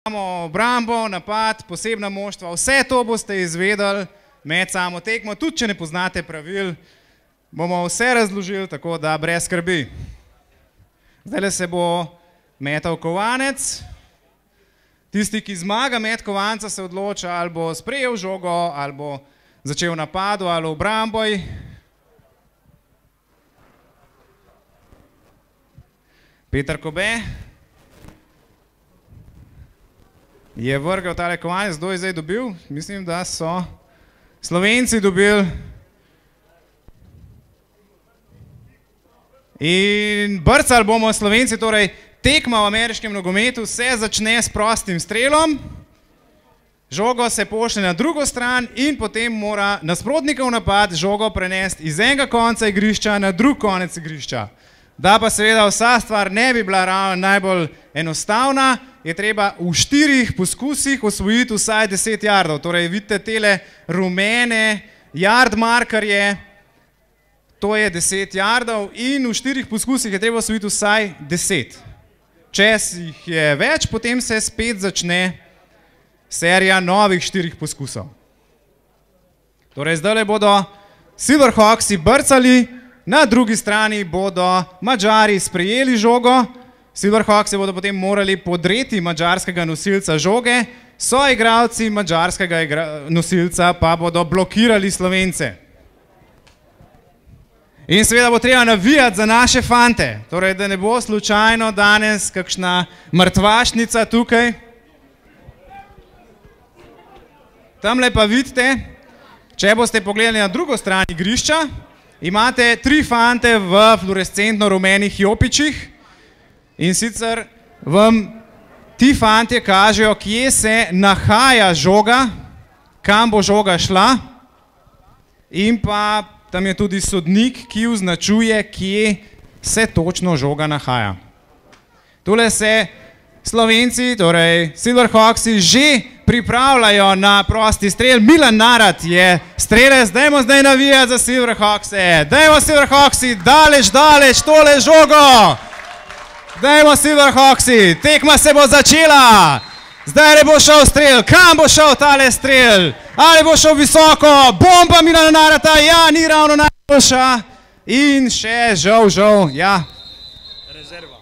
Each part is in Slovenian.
Imamo obrambo, napad, posebna moštva, vse to boste izvedeli med samo tekmo, tudi če ne poznate pravil, bomo vse razložili, tako da brez skrbi. Zdaj se bo metal kovanec. Tisti, ki zmaga met kovanca, se odloča, ali bo sprejel žogo, ali bo začel napadu, ali obramboj. Peter Kobe je vrgel tale kovanec, kdo je zdaj dobil? Mislim, da so Slovenci dobili. In brcali bomo Slovenci, torej tekma v ameriškem nogometu se začne s prostim strelom, žogo se pošlje na drugo stran in potem mora nasprotnikov napad žogo prenesti iz enega konca igrišča na drug konec igrišča. Da pa seveda vsa stvar ne bi bila ravno najbolj enostavna, je treba v 4 poskusih osvojiti vsaj 10 jardov. Torej vidite tele rumene yard markerje, to je 10 jardov in v 4 poskusih je treba osvojiti vsaj 10. Če jih je več, potem se spet začne serija novih 4 poskusov. Torej zdaj bodo Silverhawksi brcali, na drugi strani bodo Madžari sprejeli žogo, Silverhawksi bodo potem morali podreti madžarskega nosilca žoge, soigralci madžarskega nosilca pa bodo blokirali Slovence. In seveda bo treba navijati za naše fante, torej da ne bo slučajno danes kakšna mrtvašnica tukaj. Tamle pa vidite, če boste pogledali na drugo stran igrišča, imate 3 fante v fluorescentno rumenih jopičih in sicer vam ti fantje kažejo, kje se nahaja žoga, kam bo žoga šla in pa tam je tudi sodnik, ki označuje, kje se točno žoga nahaja. Tule se Slovenci, torej Silverhawksi, že pripravljajo na prosti strel. Milan Narat je strelec, dajmo zdaj navijati za Silverhawkse. Dajmo Silverhawksi, daleč, daleč, tole žogo. Dajmo Silverhawksi, tekma se bo začela. Zdaj le bo šel strel, kam bo šel tale strel? Ali bo šel visoko, bomba Milana Narata, ja, ni ravno najboljša. In še žal, ja. Rezerva.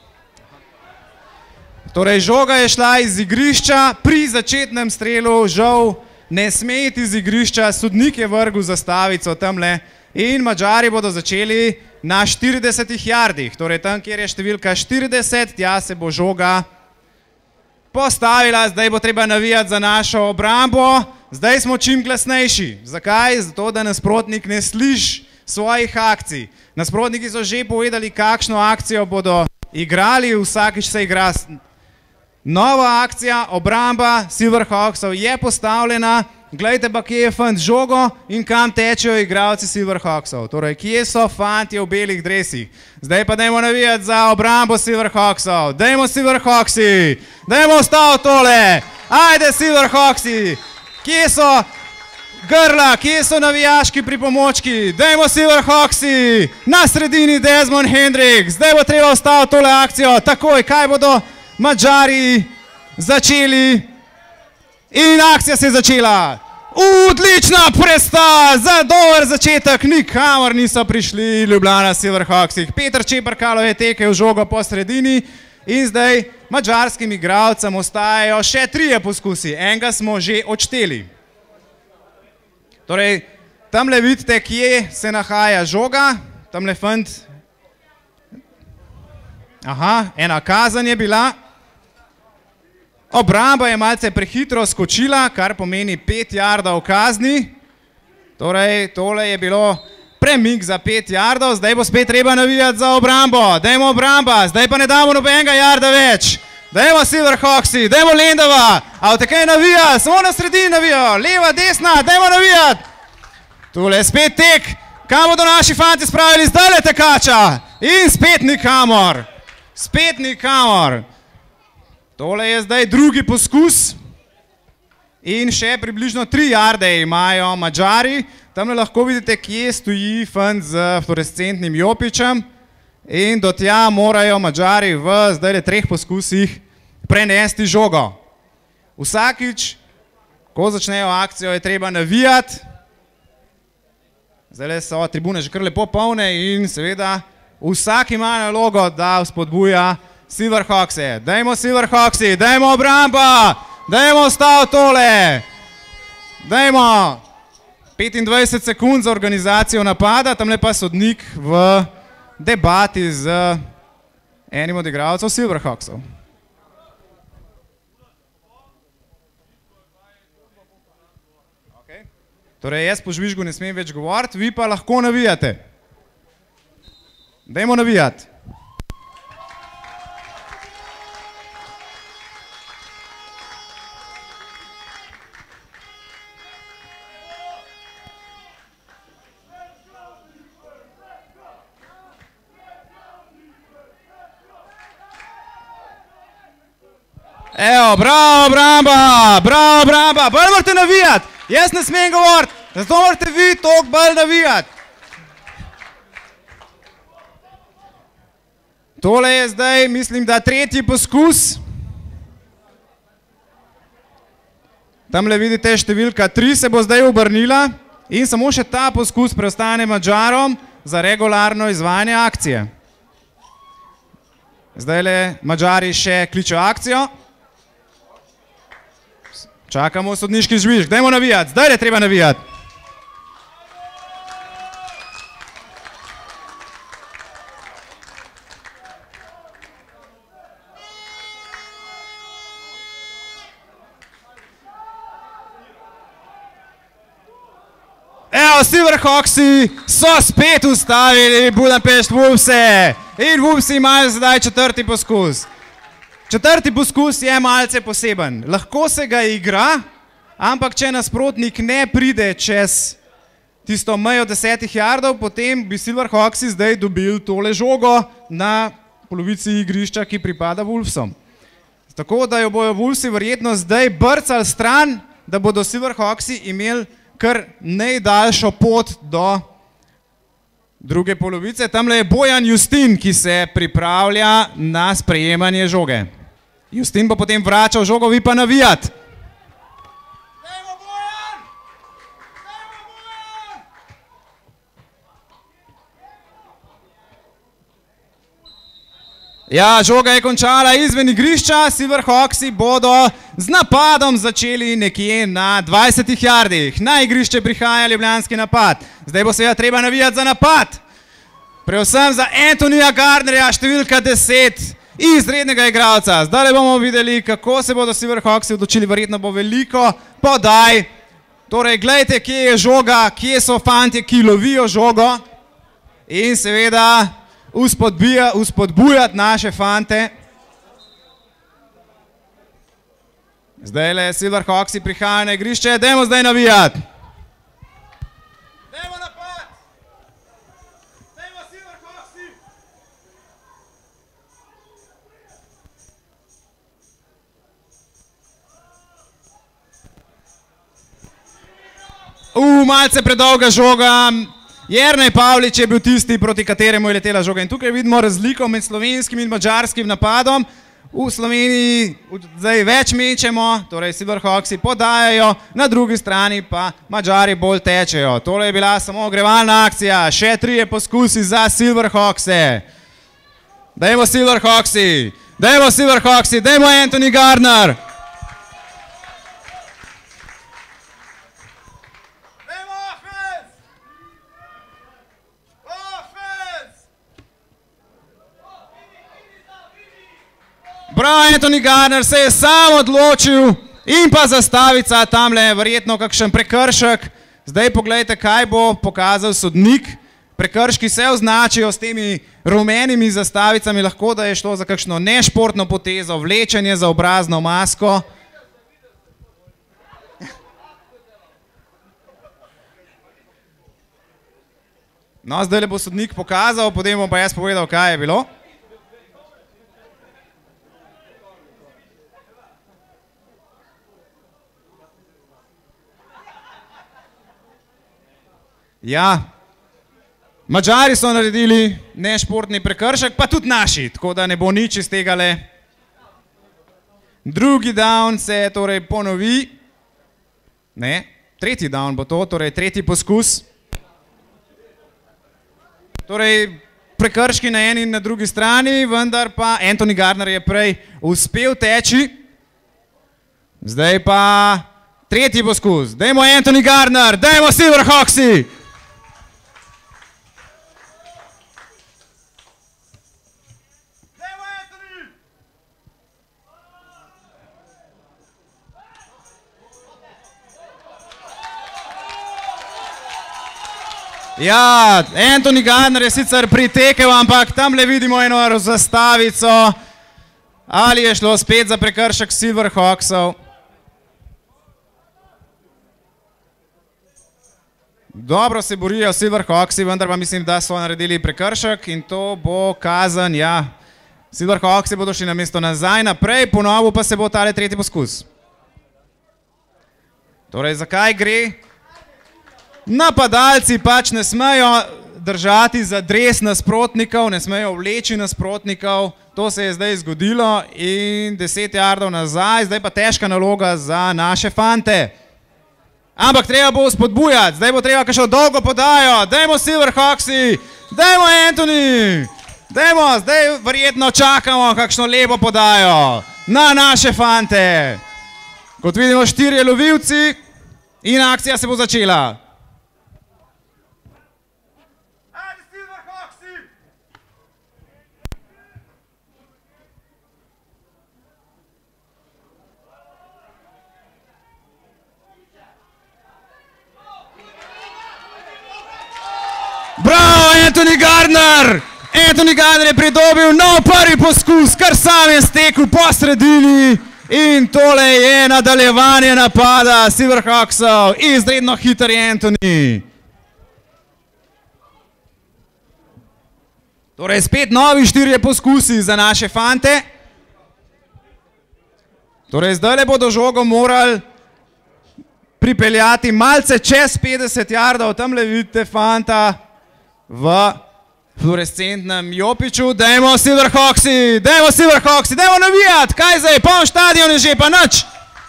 Torej, žoga je šla iz igrišča, pri začetnem strelu žal ne sme iti iz igrišča, sodnik je vrgel zastavico tamle in Madžari bodo začeli na 40 jardih. Torej, tam, kjer je številka 40, tja se bo žoga postavila, zdaj bo treba navijati za našo obrambo, zdaj smo čim glasnejši. Zakaj? Zato, da nasprotnik ne sliši svojih akcij. Nasprotniki so že povedali, kakšno akcijo bodo igrali, vsakič se igra nova akcija, obramba Silverhawksov je postavljena, glejte pa, kje je fant žogo in kam tečejo igralci Silverhawksov. Torej, kje so fantje v belih dresih. Zdaj pa dajmo navijati za obrambo Silverhawksov. Dajmo Silverhawksi, dajmo ostaviti tole. Ajde Silverhawksi, kje so grla, kje so navijaški pripomočki. Dajmo Silverhawksi, na sredini Desmond Hendrick. Zdaj bo treba ostaviti tole akcijo. Takoj, kaj bodo Madžari začeli? In akcija se je začela. Odlična predstava, za dober začetek, nikamor niso prišli Ljubljana Silverhawksi. Peter Čeprkalo je tekel žogo po sredini in zdaj madžarskim igralcem ostajajo še 3 poskusi. Enega smo že odšteli. Torej, tamle vidite, kje se nahaja žoga. Tamle fant. Aha, ena kazen je bila. Obramba je malce prehitro skočila, kar pomeni 5 jardov kazni. Torej, tole je bilo premik za 5 jardov, zdaj bo spet treba navijati za obrambo. Dajmo obramba, zdaj pa ne damo nobenega jarda več. Dajmo Silverhawksi, dajmo Lendava. A v tekaj navija, samo na sredini navijo, leva, desna, dajmo navijati. Tule spet tek, kam bodo naši fanti spravili, zdaj le tekača. In spet nikamor, spet nikamor. Tole je zdaj drugi poskus in še približno 3 jarde imajo Madžari. Tamle lahko vidite, kje stoji fant z fluorescentnim jopičem in do tja morajo Madžari v zdaj 3 poskusih prenesti žogo. Vsakič, ko začnejo akcijo, je treba navijati. Zdaj so tribune že kar lepo polne in seveda vsak ima nalogo, da spodbuja Silverhawkse. Dajmo Silverhawksi, dajmo obramba, dajmo stav tole. Dajmo 25 sekund za organizacijo napada, tamle pa sodnik v debati z enim od igralcev Silverhawksov. Torej, jaz po žvižgu ne smem več govoriti, vi pa lahko navijate. Dajmo navijati. Evo, bravo, obramba, bravo, obramba, bolj morate navijati. Jaz ne smem govoriti, zato morate vi toliko bolj navijati. Tole je zdaj, mislim, da tretji poskus. Tamle vidite številka 3 se bo zdaj obrnila in samo še ta poskus preostane Madžarom za regularno izvajanje akcije. Zdajle Madžari še kličejo akcijo. Čakamo sodniški žvižg, dajmo navijati, zdaj je treba navijati. Evo, Silverhawksi so spet ustavili Budapest Wolvese in Wolvesi imajo zdaj četrti poskus. Četrti poskus je malce poseben. Lahko se ga igra, ampak če nasprotnik ne pride čez tisto mejo 10 yardov, potem bi Silverhawksi zdaj dobili tole žogo na polovici igrišča, ki pripada Wolvesom. Tako da jo bojo Wolvesi verjetno zdaj brcali stran, da bodo Silverhawksi imeli kar najdaljšo pot do druge polovice. Tamle je Bojan Justin, ki se pripravlja na sprejemanje žoge. Justin bo potem vračal žogo, vi pa navijati. Dajmo Bojan! Dajmo Bojan! Ja, žoga je končala izven igrišča, Silverhawksi bodo z napadom začeli nekje na 20 yardih. Na igrišče prihaja ljubljanski napad. Zdaj bo seveda treba navijati za napad. Predvsem za Antonija Gardnerja, številka 10. Izrednega igralca. Zdaj bomo videli, kako se bodo Silverhawksi odločili, verjetno bo veliko podaj. Torej, gledajte, kje je žoga, kje so fantje, ki lovijo žogo in seveda uspodbujati naše fante. Zdajle Silverhawksi prihajajo na igrišče, dajmo zdaj navijati. Dajmo napad! Dajmo Silverhawksi! Malce predolga žoga. Jernej Pavlič je bil tisti, proti kateremu je letela žoga. In tukaj vidimo razliko med slovenskim in madžarskim napadom. V Sloveniji zdaj več mečemo, torej Silverhawksi podajajo, na drugi strani pa Madžari bolj tečejo. Tole je bila samo ogrevalna akcija, še 3 poskusi za Silverhawkse. Dajmo Silverhawksi, dajmo Silverhawksi, dajmo Anthony Gardner. Prav, Anthony Gardner se je sam odločil in pa zastavica tamle, verjetno kakšen prekršek. Zdaj pogledajte, kaj bo pokazal sodnik. Prekrški se označijo s temi rumenimi zastavicami, lahko da je šlo za kakšno nešportno potezo, vlečenje za obrazno masko. No, zdaj le bo sodnik pokazal, potem bom pa jaz povedal, kaj je bilo. Ja, Madžari so naredili nešportni prekršek, pa tudi naši, tako da ne bo nič iz tega le. Drugi down se torej ponovi. Ne, tretji down bo to, torej tretji poskus. Torej prekrški na eni in na drugi strani, vendar pa Anthony Gardner je prej uspel teči. Zdaj pa tretji poskus. Dajmo Anthony Gardner, dajmo Silverhawksi! Ja, Anthony Gardner je sicer pritekel, ampak tamle vidimo eno zastavico. Ali je šlo spet za prekršek Silverhawksov? Dobro se borijo Silverhawksi, vendar pa mislim, da so naredili prekršek in to bo kazen, ja. Silverhawksi bodo šli namesto nazaj, naprej, ponovil pa se bo tale tretji poskus. Torej, zakaj gre? Napadalci pač ne smejo držati za dres nasprotnikov, ne smejo vleči nasprotnikov. To se je zdaj zgodilo in 10 yardov nazaj, zdaj pa težka naloga za naše fante. Ampak treba bo spodbujati, zdaj bo treba kakšno dolgo podajo. Dajmo Silverhawksi, dajmo Anthony, dajmo, zdaj verjetno čakamo kakšno lepo podajo na naše fante. Kot vidimo, 4 lovilci in akcija se bo začela. Bravo, Anthony Gardner! Anthony Gardner je pridobil nov prvi poskus, kar sam je stekel po sredini in tole je nadaljevanje napada Silverhawksov. Izredno hiter je Anthony. Torej spet novi 4 poskusi za naše fante. Torej zdaj bodo žogo morali pripeljati malce čez 50 yardov. Tamle vidite fanta v fluorescentnem jopiču. Dajmo Silverhawksi, dajmo navijati, kaj zdaj, poln štadion je že, pa nič.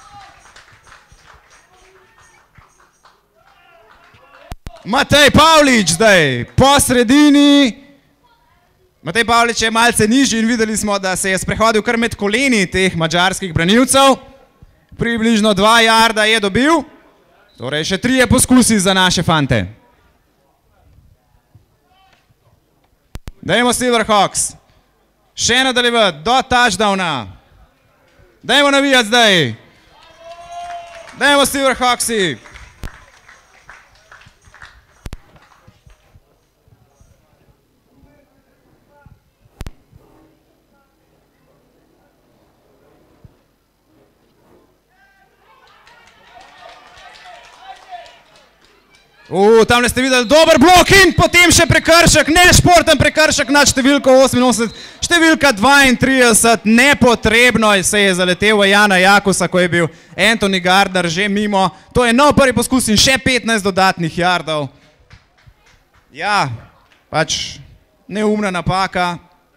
Matej Pavlič zdaj, po sredini. Matej Pavlič je malce nižji in videli smo, da se je sprehodil kar med koleni teh madžarskih branilcev. Približno 2 yarda je dobil. Torej še 3 poskusi za naše fante. Dajmo Silverhawks. Še nadaljevati do touchdowna. Dajmo navijati zdaj. Dajmo Silverhawksi. Tamle ste videli dober blok in potem še prekršek, nešporten prekršek nad številko 88, številka 32, nepotrebno se je zaletel v Jana Jakusa, ko je bil Anthony Gardner že mimo. To je nov prvi poskus in še 15 dodatnih yardov. Ja, pač neumna napaka.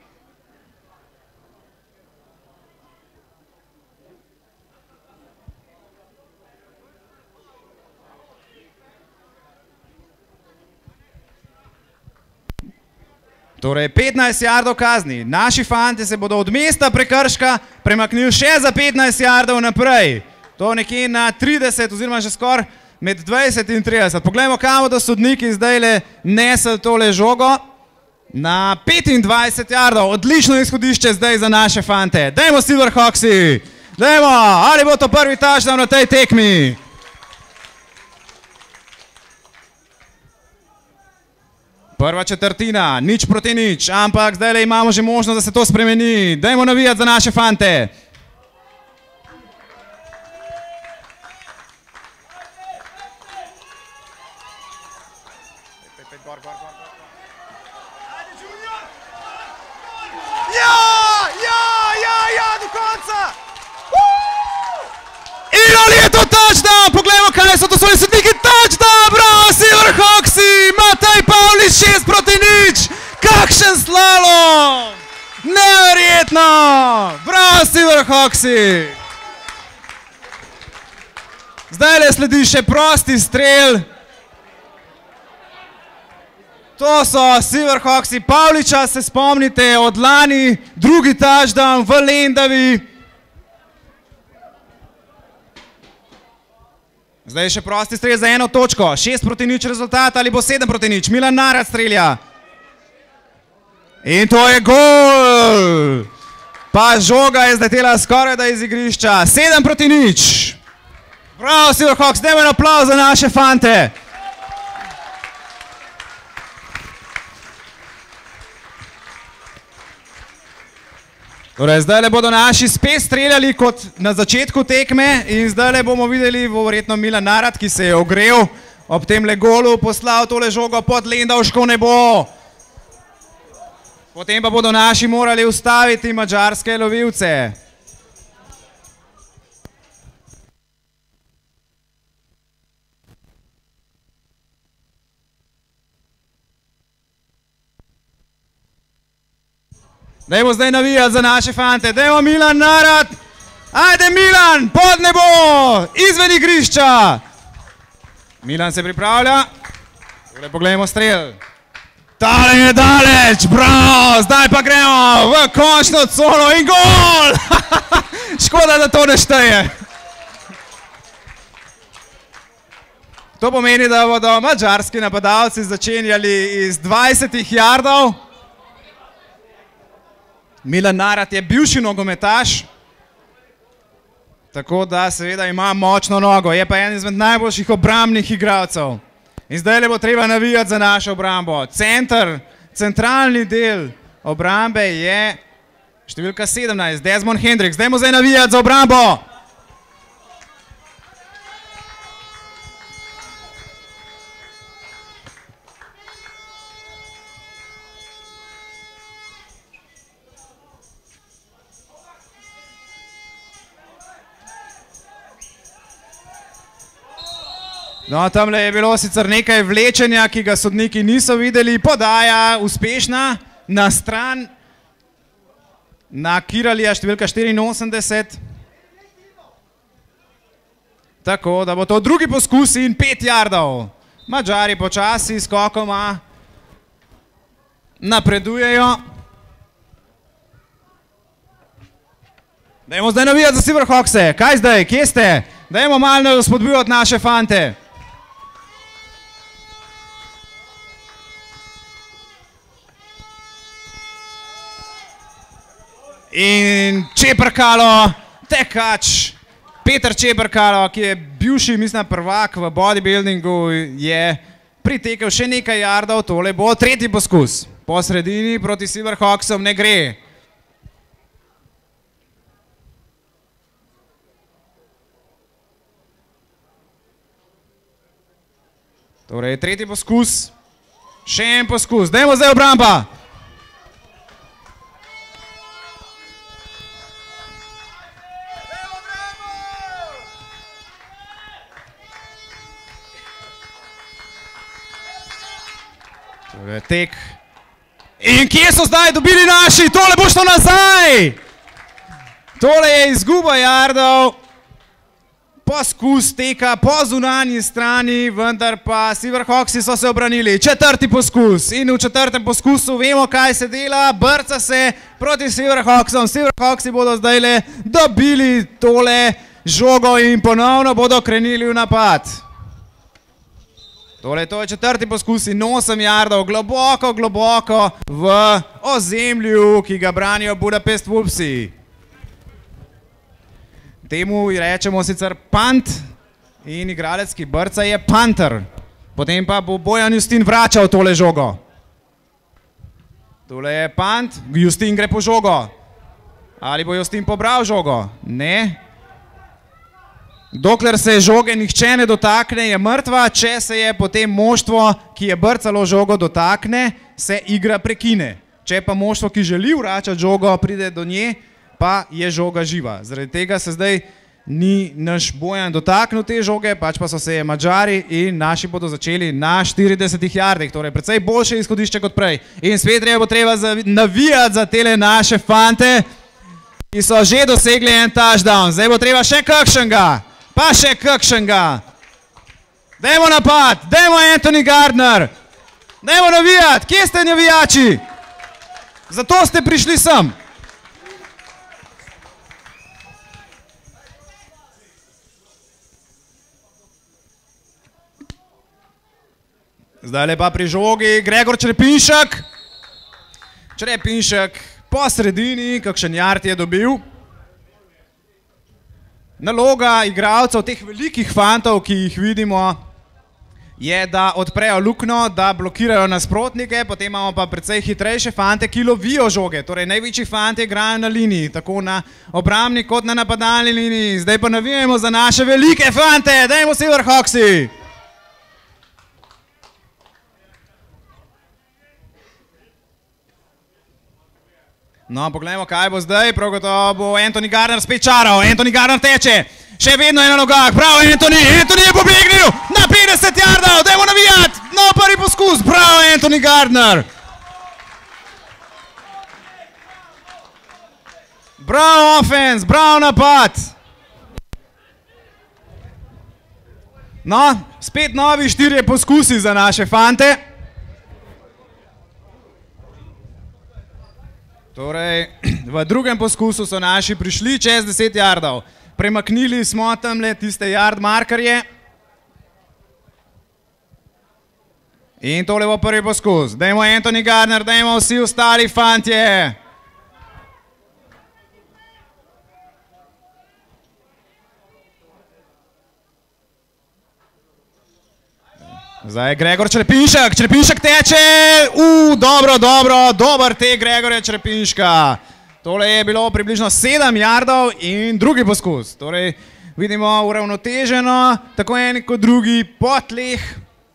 Torej 15 yardov kazni. Naši fanti se bodo od mesta prekrška premaknili še za 15 yardov naprej. To nekje na 30 oziroma že skoraj med 20 in 30. Poglejmo, kam bodo sodniki zdajle nesli tole žogo. Na 25 yardov. Odlično izhodišče zdaj za naše fante. Dajmo Silverhawksi. Dajmo, ali bo to prvi touchdown na tej tekmi? Prva četrtina, nič proti nič, ampak zdaj imamo že možnost, da se to spremeni. Dajmo navijati za naše fante. Ja, do konca! In ali je to touchdown? Poglejmo, kaj so to svojni sodniki. Touchdown, bravo, Silverhawksi! Matej Pavlič 6-0! Kakšen slalom! Neverjetno! Bravo, Silverhawksi! Zdaj le sledi še prosti strel. To so Silverhawksi Pavliča, se spomnite, od lani, drugi touchdown v Lendavi. Zdaj še prosti strel za 1 točko. 6-0 rezultat ali bo 7-0. Milan Narat strelja. In to je gol. Pa žoga je zletela skoraj da iz igrišča. 7-0. Bravo Silverhawks, dajmo en aplavz za naše fante. Torej, zdaj le bodo naši spet streljali kot na začetku tekme in zdaj le bomo videli verjetno Milan Narat, ki se je ogrel ob tem le golu, poslal tole žogo pod Lendavško nebo. Potem pa bodo naši morali ustaviti madžarske lovilce. Dajmo zdaj navijati za naše fante. Dajmo Milan Narat. Ajde Milan, pod nebo, izven igrišča. Milan se pripravlja. Tole pogledajmo strel. Tale je daleč, bravo. Zdaj pa gremo v končno cono in gol. Škoda, da to ne šteje. To pomeni, da bodo madžarski napadalci začenjali iz 20 yardov. Milan Narat je bivši nogometaš, tako da seveda ima močno nogo, je pa en izmed najboljših obrambnih igralcev. In zdaj le bo treba navijati za našo obrambo. Centralni del obrambe je številka 17, Desmond Hendricks. Dajmo zdaj navijati za obrambo. No, tamle je bilo sicer nekaj vlečenja, ki ga sodniki niso videli. Podaja uspešna na stran na Kiralija, številka 84. Tako, da bo to drugi poskus in 5 yardov. Madžari počasi skokoma napredujejo. Dajmo zdaj navijati za Silverhawkse. Kaj zdaj? Kje ste? Dajmo malo spodbujati naše fante. In Čeprkalo, tekač, Peter Čeprkalo, ki je bivši, mislim, prvak v bodybuildingu, je pritekel še nekaj yardov, tole bo tretji poskus. Po sredini proti Silverhawksom ne gre. Torej, tretji poskus, še en poskus, dajmo zdaj obramba. Tek. In kje so zdaj dobili naši? Tole bo šlo nazaj! Tole je izguba yardov. Poskus teka po zunanji strani, vendar pa Silverhawksi so se obranili. Četrti poskus. In v četrtem poskusu vemo, kaj se dela. Brca se proti Silverhawksom. Silverhawksi bodo zdaj le dobili tole žogo in ponovno bodo krenili v napad. Tole, to je četrti poskus in 8 yardov, globoko v ozemlju, ki ga branijo Budapest Wolvesi. Temu rečemo sicer punt in igralec, ki brca, je punter. Potem pa bo Bojan Justin vračal tole žogo. Tole je punt, Justin gre po žogo. Ali bo Justin pobral žogo? Ne. Dokler se žoge nihče ne dotakne, je mrtva, če se je potem moštvo, ki je brcalo žogo, dotakne, se igra prekine. Če pa moštvo, ki želi vračati žogo, pride do nje, pa je žoga živa. Zaradi tega se zdaj ni naš Bojan dotaknil te žoge, pač pa so se Madžari in naši bodo začeli na 40 yardih, torej precej boljše izhodišče kot prej. In spet bo treba navijati za tele naše fante, ki so že dosegli en touchdown. Zdaj bo treba še kakšnega. Pa še kakšnega. Dajmo napad, dajmo Anthony Gardner. Dajmo navijati, kje ste navijači? Zato ste prišli sem. Zdaj lepa pri žogi Gregor Črepinšek. Črepinšek po sredini, kakšen jard je dobil. Naloga igralcev, teh velikih fantov, ki jih vidimo, je, da odprejo luknjo, da blokirajo nasprotnike, potem imamo pa precej hitrejše fante, ki lovijo žoge. Torej, največji fanti igrajo na liniji, tako na obrambni kot na napadalni liniji. Zdaj pa navijamo za naše velike fante, dajmo Silverhawksi! No, pogledajmo, kaj bo zdaj. Prav gotovo bo Anthony Gardner spet čaral. Anthony Gardner teče. Še vedno je na nogah. Bravo, Anthony! Anthony je pobegnil na 50 yardov. Dajmo navijati. No, prvi poskus. Bravo, Anthony Gardner. Bravo, offense. Bravo, napad. No, spet novi 4 poskusi za naše fante. Torej, v drugem poskusu so naši prišli čez 10 yardov. Premaknili smo tamle tiste yard markerje. In tole bo prvi poskus. Dajmo Anthony Gardner, dajmo vsi ostali fantje. Zdaj je Gregor Črepinšek, Črepinšek teče, dobro, dober te Gregorja Črepinška. Tole je bilo približno 7 yardov in drugi poskus. Torej vidimo uravnoteženo, tako eni kot drugi po tleh.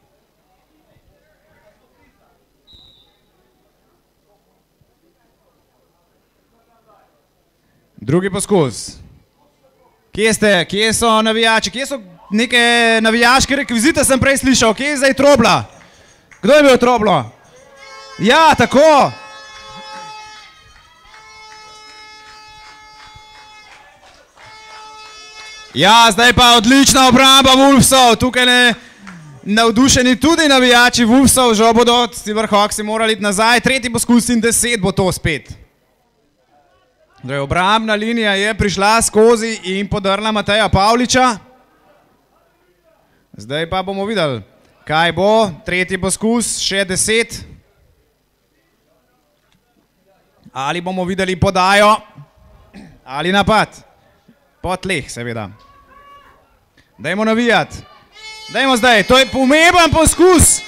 Drugi poskus. Kje ste, kje so navijači, kje so neke navijaške rekvizite sem prej slišal, kje je zdaj trobla? Kdo je bil troblo? Ja, tako. Ja, zdaj pa odlična obramba Wolvesov, tukaj navdušeni tudi navijači Wolvesov, žal bodo Silverhawksi morali iti nazaj, tretji poskus in 10 bo to spet. Obrambna linija je prišla skozi in podrla Mateja Pavliča. Zdaj pa bomo videli, kaj bo. Tretji poskus, še 10. Ali bomo videli podajo, ali napad. Po tleh, seveda. Dajmo navijati. Dajmo zdaj, to je pomemben poskus.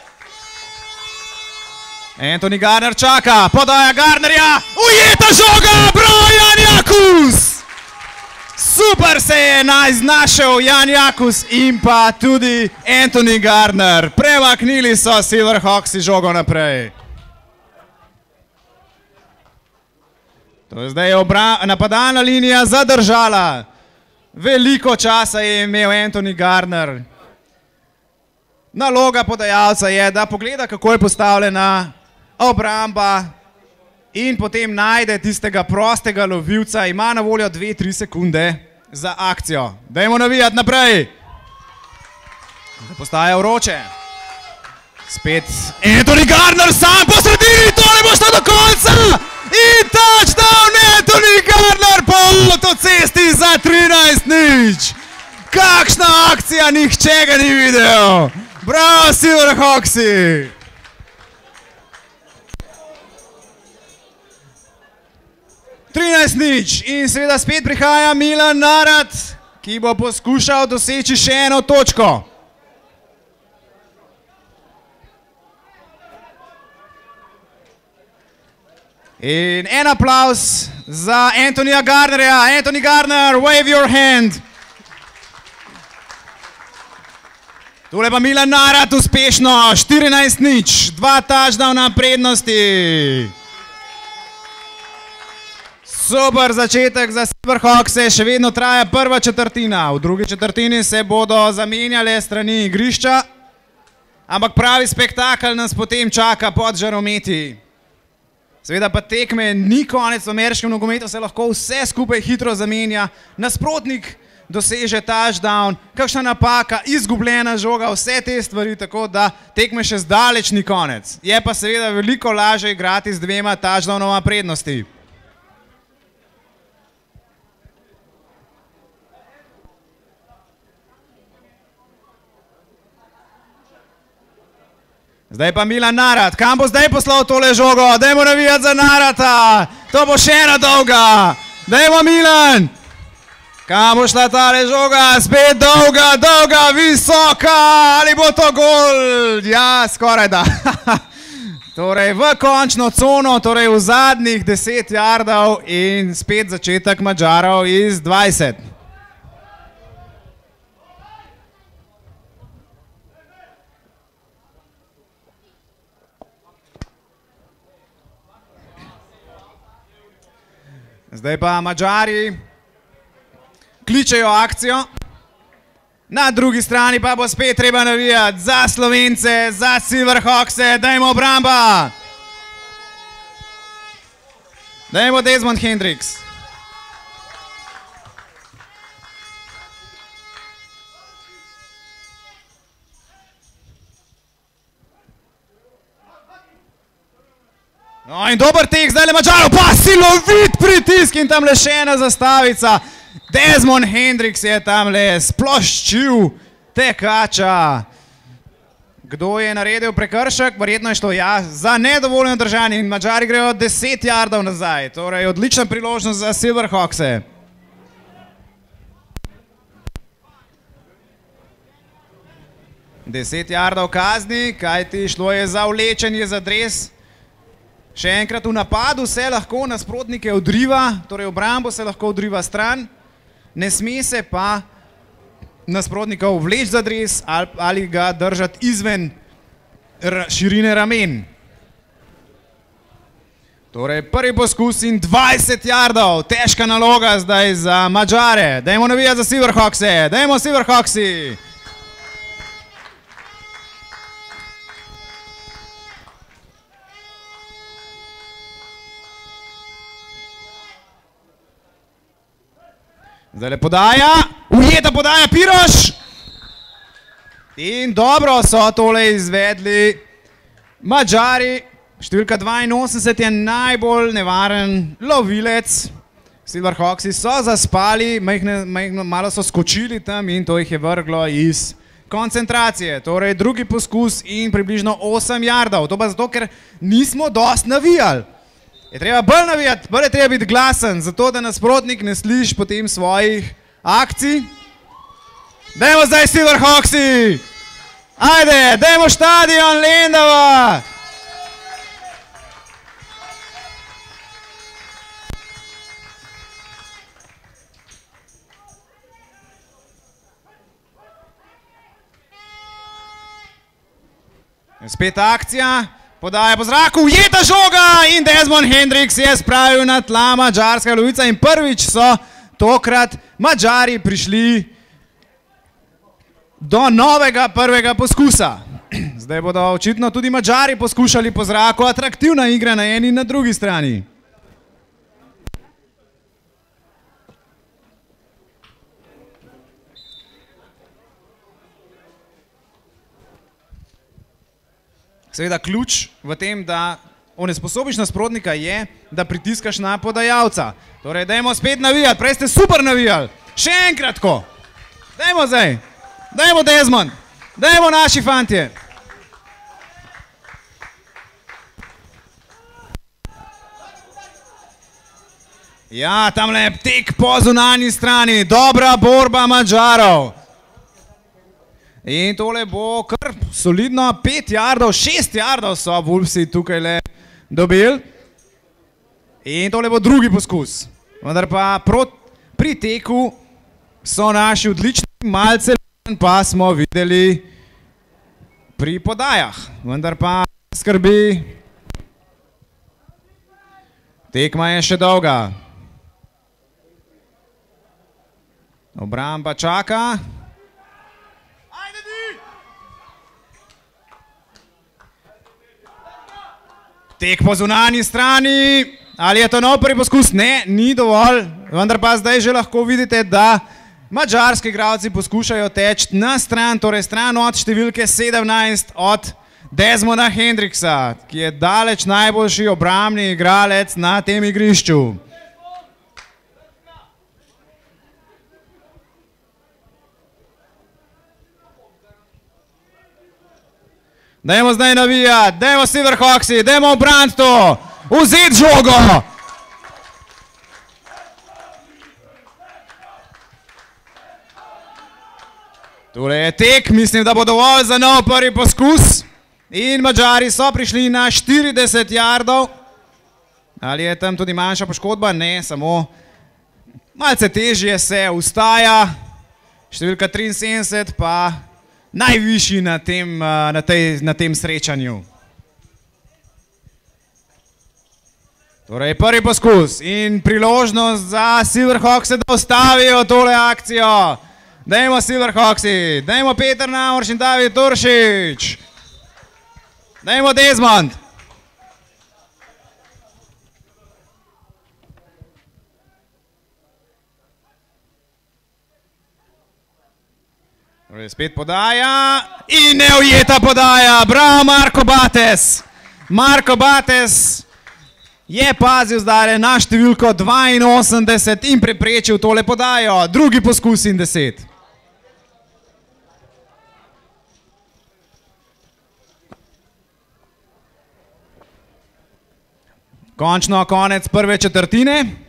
Anthony Gardner čaka, podaja Gardnerja. Ujeta žoga, bravo Jan Jakus! Super se je znašel Jan Jakus in pa tudi Anthony Gardner. Premaknili so Silverhawksi žogo naprej. To je zdaj napadalna linija zadržala. Veliko časa je imel Anthony Gardner. Naloga podajalca je, da pogleda, kako je postavljena obramba in potem najde tistega prostega lovilca, ima na voljo 2-3 sekunde za akcijo. Dajmo navijati naprej. Postaja vroče. Spet Anthony Gardner sam po sredini, tole bo šlo do konca. In touchdown Anthony Gardner po avtocesti za 13-0. Kakšna akcija, nihče ga ni videl. Bravo Silverhawksi. In seveda spet prihaja Milan Narat, ki bo poskušal doseči še eno točko. In en aplauz za Anthonyja Gardnerja. Anthony Gardner, wave your hand. Tule pa Milan Narat uspešno, 14-0, 2 touchdowna prednosti. Super začetek za Silverhawkse, še vedno traja prva četrtina. V drugi četrtini se bodo zamenjale strani igrišča, ampak pravi spektakel nas potem čaka pod žarometi. Seveda pa tekme ni konec, v ameriškem nogometu se lahko vse skupaj hitro zamenja. Nasprotnik doseže touchdown, kakšna napaka, izgubljena žoga, vse te stvari, tako da tekme še zdaleč ni konec. Je pa seveda veliko lažje igrati z 2 touchdownoma prednosti. Zdaj pa Milan Narat, kam bo zdaj poslal tole žogo? Dajmo navijati za Narata, to bo še ena dolga. Dajmo Milan, kam bo šla tale žoga? Spet dolga, dolga, visoka, ali bo to gol? Ja, skoraj da. Torej v končno cono, torej v zadnjih 10 yardov in spet začetek Madžarov iz 20. Zdaj pa Madžari kličejo akcijo, na drugi strani pa bo spet treba navijati za Slovence, za Silverhawkse, dajmo obramba! Dajmo Desmond Hendricks. No in dober tek, zdaj le Madžarov, pa silovit pritisk in tam le še ena zastavica. Desmond Hendricks je tam le sploščil tekača. Kdo je naredil prekršek? Verjetno je šlo za nedovoljeno držanje in Madžari grejo 10 yardov nazaj. Torej odlična priložnost za Silverhawkse. Deset yardov kazni, kajti šlo je za vlečenje za dres. Še enkrat, v napadu se lahko nasprotnike odriva, torej obrambo se lahko odriva stran, ne sme se pa nasprotnikov vleč za dres ali ga držati izven širine ramen. Torej prvi poskus in 20 yardov, težka naloga zdaj za Madžare. Dajmo navijati za Silverhawkse, dajmo Silverhawksi! Zdaj le podaja, ujeta podaja Piroš. In dobro so tole izvedli Madžari. Številka 82 je najbolj nevaren lovilec. Silverhawksi so zaspali, malo so skočili tam in to jih je vrglo iz koncentracije. Torej drugi poskus in približno 8 yardov. To pa zato, ker nismo dost navijali. Je treba bolj navijati, bolj je treba biti glasen, zato da nasprotnik ne sliši potem svojih akcij. Dajmo zdaj Silverhawksi! Ajde, dajmo štadion Lendava! Spet akcija. Podaja po zraku, ujeta žoga in Desmond Hendricks je spravil na tla madžarska lovica in prvič so tokrat Madžari prišli do novega prvega poskusa. Zdaj bodo očitno tudi Madžari poskušali po zraku, atraktivna igra na eni in na drugi strani. Seveda ključ v tem, da onesposobiš nasprotnika je, da pritiskaš na podajalca. Torej, dajmo spet navijati, prej ste super navijali. Še enkrat ko. Dajmo zdaj. Dajmo Desmond. Dajmo naši fantje. Ja, tamle tek po zunanji strani. Dobra borba Madžarov. In tole bo kar solidno 5 yardov, 6 yardov so Vulpsi tukaj le dobili. In tole bo drugi poskus. Vendar pa pri teku so naši odlični, malce pa smo videli pri podajah. Vendar pa skrbi, tekma je še dolga. Obramba čaka. Tek po zunanji strani, ali je to nov prvi poskus? Ne, ni dovolj, vendar pa zdaj že lahko vidite, da Madžarski igralci poskušajo teči na stran, torej stran od številke 17 od Desmonda Hendriksa, ki je daleč najboljši obrambni igralec na tem igrišču. Dajmo zdaj navijati, dajmo Silverhawksi, dajmo obraniti to, vzeti žogo! Tole je tek, mislim, da bo dovolj za nov prvi poskus. In Madžari so prišli na 40 yardov. Ali je tam tudi manjša poškodba? Ne, samo malce težje se ustaja. Številka 73 pa najvišji na tem srečanju. Torej prvi poskus in priložnost za Silverhawkse, da ostavijo tole akcijo. Dajmo Silverhawksi, dajmo Peter Namorš in David Turšič. Dajmo Desmond. Spet podaja in neujeta podaja. Bravo Marko Buapest. Marko Buapest je pazil zdaj na številko 82 in preprečil tole podajo. Drugi poskus in 10. Končno konec prve četrtine.